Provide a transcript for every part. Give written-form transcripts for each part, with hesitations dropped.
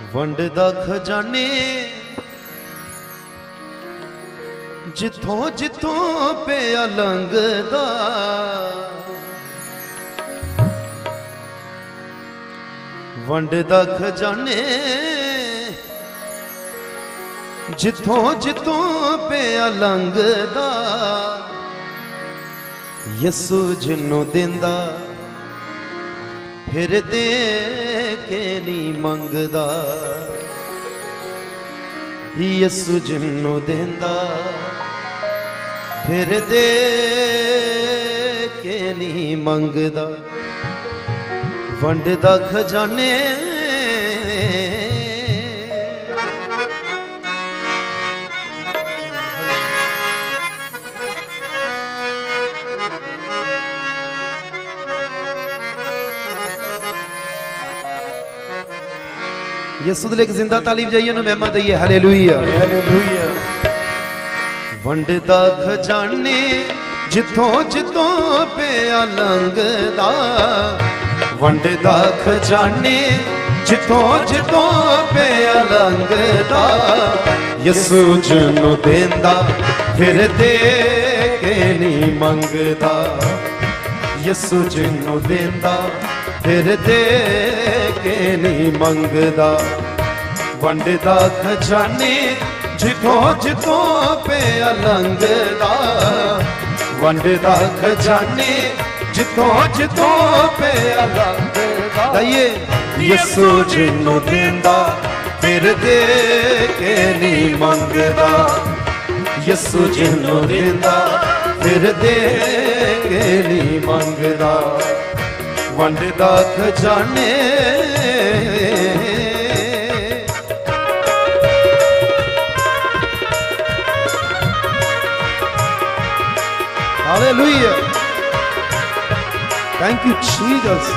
वंडदा खजाने जिथों जिथों पिया लंघदा, वंडदा खजाने जिथों जिथों पिया लंघदा, यसू जिन्नू देंदा फिर दे के नहीं मंगदा, यसू जिन्नू देंदा फिर दे के नहीं मंगदा। वंडदा खजाने यसू दे लेके जिंदा तालीब जाइए ना मेहमा दइए हालेलुया हालेलुया। वंडदा खजाने जिथों जिथों पिया लंघदा, वंडदा खजाने जिथों जिथों पिया लंघदा, यसू जिन्नू देंदा फिर दे के नहीं मंगदा, यसू जिन्नू देंदा फिर दे के नहीं मंगदा। वंडदा खजाने जिथों जिथों पिया लंघदा, वंडदा खजाने जिथों जिथों पिया लंघदा, यसू जिन्नू देंदा फिर दे के नहीं मंगदा, यसू जिन्नू देंदा फिर दे के नहीं मंगदा। वंडदा खजाने hallelujah, thank you Jesus,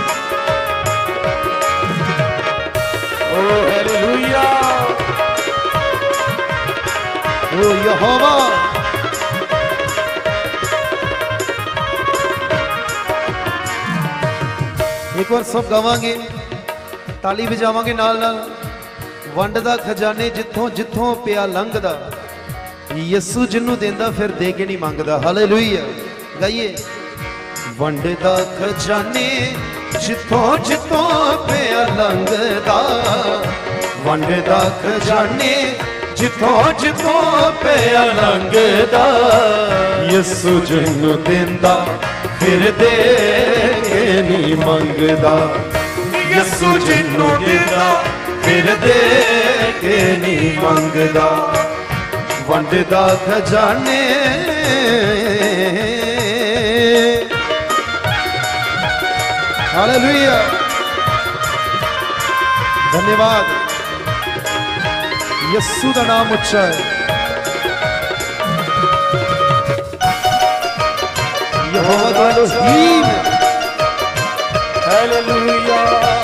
oh hallelujah, ओ यहोवा। एक बार सब गावांगे, ताली बजावांगे नाल नाल। वंडदा खजाने जिथों जिथों पिया लंघदा, यसू जिन्नू देंदा फिर दे के नहीं मंगदा। हालेलुया, गाइए। वंडदा खजाने जिथों जिथों पिया लंघदा, वंडदा खजाने जिथों जिथों पिया लंघदा, यसू जिन्नू देंदा फिर दे के नहीं मंगदा, यसू जिन्नू देंदा फिर दे के नहीं मंगदा। वंडदा खजाने हालेलुया, धन्यवाद। यसू का नाम उच्चा है। यहोवा एलोहीम, हालेलुया।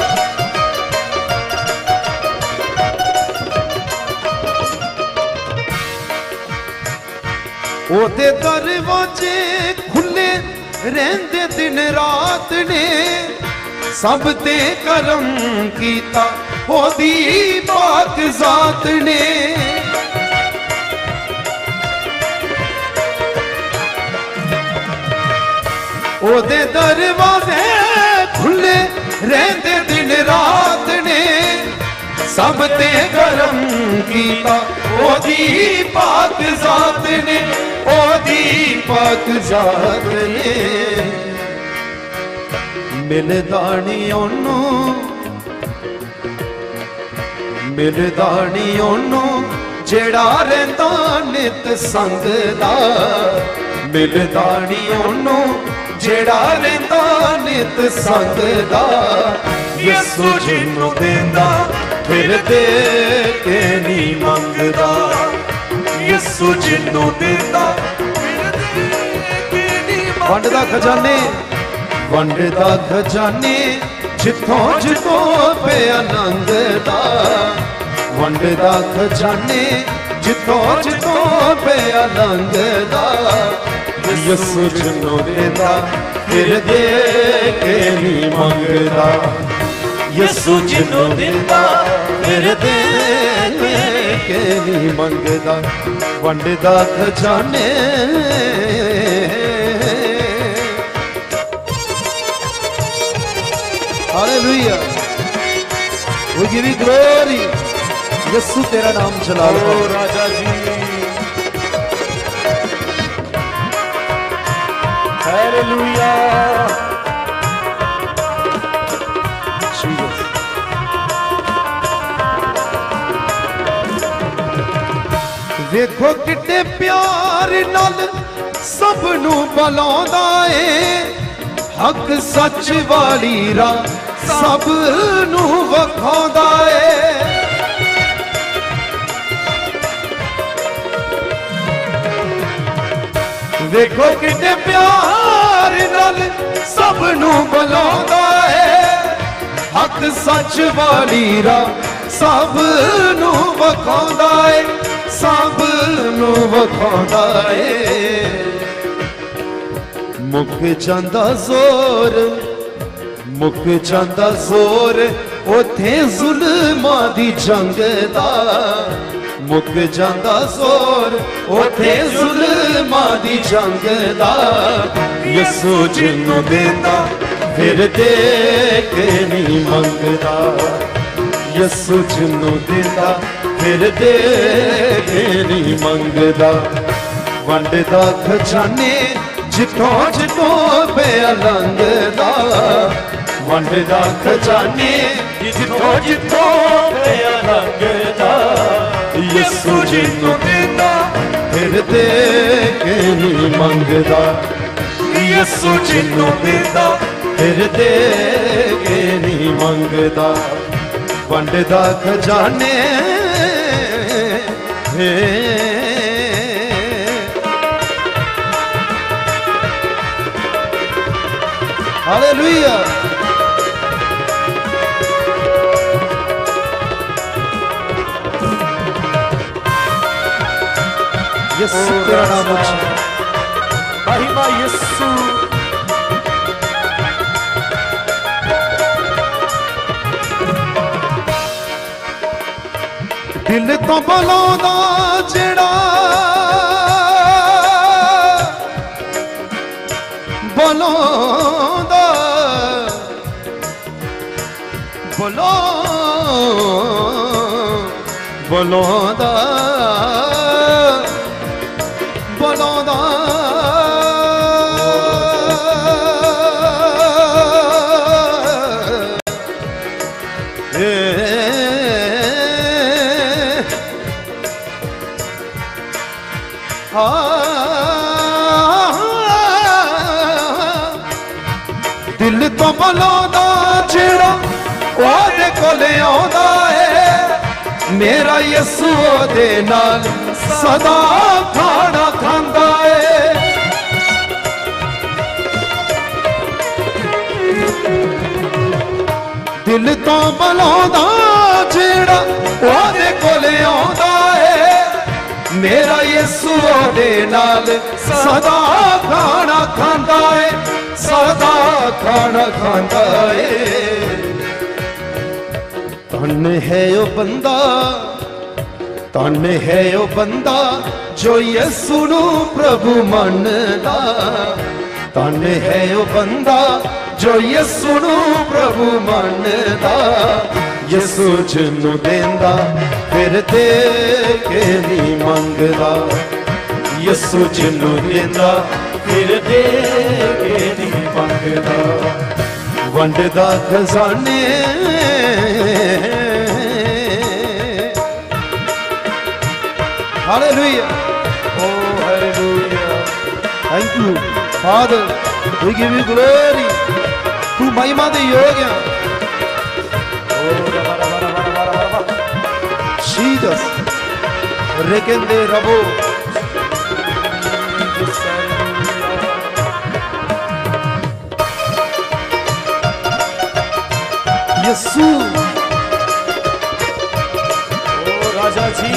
ओदे दरवाजे खुले रहंदे दिन रात ने, सब ते करम कीता ओदी पाक जात ने। ओदे दरवाजे खुले रहंदे दिन रात ने, सब ते करम कीता ओदी पाक जात ने, ओदी पाक जात ने। मिलदा नहीं ओनू, मिलदा नहीं ओनू जेड़ा रहिंदा नित संग दा, मिलदा नहीं ओनू जेड़ा रहिंदा नित संग दा, यसू जिन्नू देंदा फिर दे के नहीं मंगदा, यसू जिन्नू देंदा फिर दे के नहीं मंगदा। वंडदा खजाने, वंडदा खजाने जिथों जिथों पिया लंघदा, वंडदा खजाने जिथों जिथों पिया लंघदा, यसू जिन्नू देंदा फिर दे के नहीं मंगदा, यसू जिन्नू देंदा फिर दे के नहीं मंगदा वंडदा खजाने। Hallelujah, we give you glory। यीशु तेरा नाम चला लो राजा जी। हालेलुया, देखो कितने प्यार नाल सब नू बुलांदा है, हक सच वाली राह सब नू वखांदा है। देखो कितने प्यार नाल सब नू बुलांदा है, हक सच वाली राह सब नू वखांदा है, सब नू वखांदा है। मुक जांदा जोर, मुक जांदा जोर उथे जुल्मां दी जंग दा, मुक जांदा जोर उथे जुल्मां दी जंग दा। यीशु जिन्नू देंदा फिर दे के नहीं मंगदा, यीशु जिन्नू देंदा फिर दे के नहीं मंगदा। वंडदा खजाने जिथों जिथों पे लंघदा, वंडदा खजाने जिथों जिथों पे लंघदा। यीशु जिन्नू देंदा फिर दे के नहीं मंगदा, यीशु जिन्नू देंदा फिर दे के नहीं मंगदा। वंडदा खजाने हालेलुया, यीशु तेरा नाम अच्छा, महिमा यीशु। दिल तो बुलांदा जेड़ा बुलांदा, बुलांदा बुलांदा दिल तो बुलांदा जेड़ा ओदे कोले आंदा है, मेरा यीशु ओदे नाल सदा खाना खांदा है। दिल तो बुलांदा जेड़ा ओदे कोले आंदा है, मेरा यीशु ओदे नाल सदा खाना खांदा है, सदा खाना खांदा है। धन है ओ बंदा, धन है ओ बंदा जो यीशु नू प्रभु मनदा, धन है ओ बंदा जो यीशु नू प्रभु मनदा। यीशु जिन्नू देंदा फिर दे के नहीं मंगदा, यीशु जिन्नू देंदा फिर दे के नहीं मंगदा। वंडदा खजाने hallelujah, oh hallelujah, thank you Father, we give you glory। तू महिमा दे योग्य है। Jesus rekende rabo यीशु ओ राजा जी।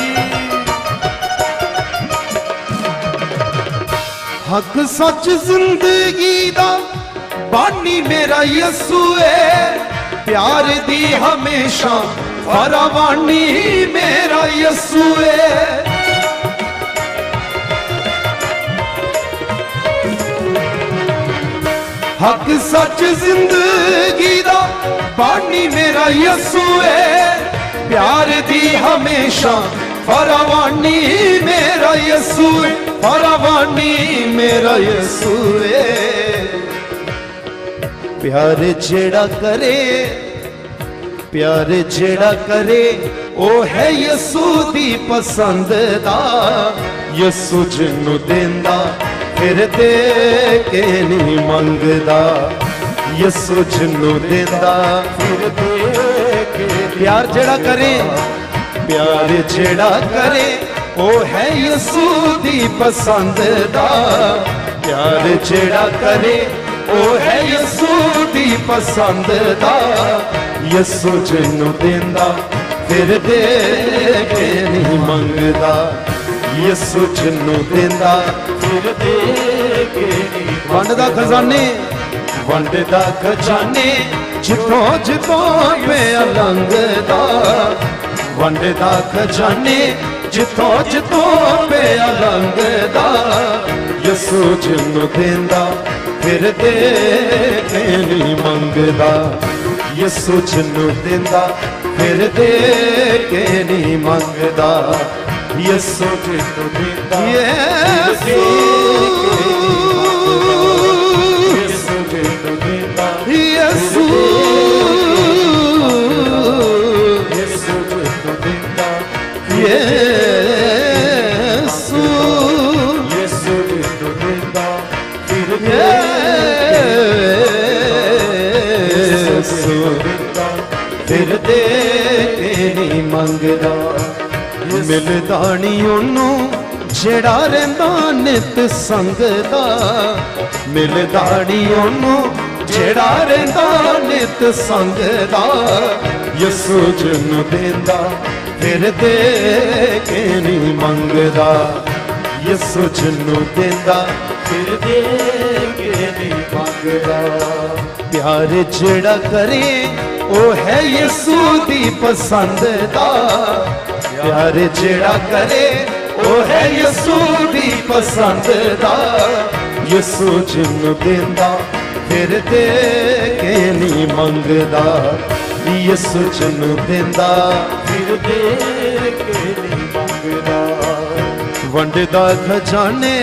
हक सच जिंदगी दा बानी मेरा यीशु है, प्यार दी हमेशा फरावानी मेरा यसू है। हक सच जिंदगी दा बानी मेरा यसू है। प्यार दी हमेशा फरावानी मेरा यसू है। फरावानी मेरा यसू है। प्यार जेड़ा करे, प्यार जेड़ा करे ओ है यसू दी पसंद दा। यसू जिन्नू देंदा फिर दे के नहीं मंगदा। यसू जिन्नू देंदा फिर दे के। प्यार जेड़ा करे, प्यार जेड़ा करे ओ है यसू दी पसंद दा। प्यार जेड़ा करे ओ है यसू दी पसंद दा। यसू जिन्नू देंदा फिर दे के नहीं मंगदा। यसू जिन्नू देंदा फिर दे के नहीं। वंडदा खजाने, वंडदा खजाने जिथों जिथों पिया लंघदा। वंडदा खजाने जिथों जिथों पिया लंघदा। यसू जिन्नू देंदा फिर दे के नहीं मंगदा। यसू जिन्नू देंदा फिर दे के नहीं मंगदा। यसू जिन्नू देंदा यसू जिन्नू देंदा यसू यसू जिन्नू देंदा यसू यसू जिन्नू देंदा फिर यसू देंदा फिर दे के नहीं मंगदा। मिलदा नी ओनू जेड़ा रहिंदा नित संगदा। मिलदा नी ओनू जेड़ा रहिंदा नित संगदा। यसू जिन्नू देंदा फिर दे के नहीं मंगदा। यसू जिन्नू देंदा फिर दे के नहीं मंगदा। प्यार जेड़ा करे ओ है यसू दी पसंद दा। प्यार जेड़ा करे ओ है यसू दी पसंद दा। यसू जिन्नू देंदा फिर दे के नहीं मंगदा। यसू जिन्नू देंदा फिर दे के नहीं मंगदा। वंडदा खजाने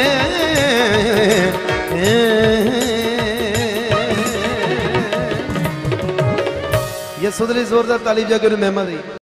यसू दी जोरदार ताली जाके मेहमान दी।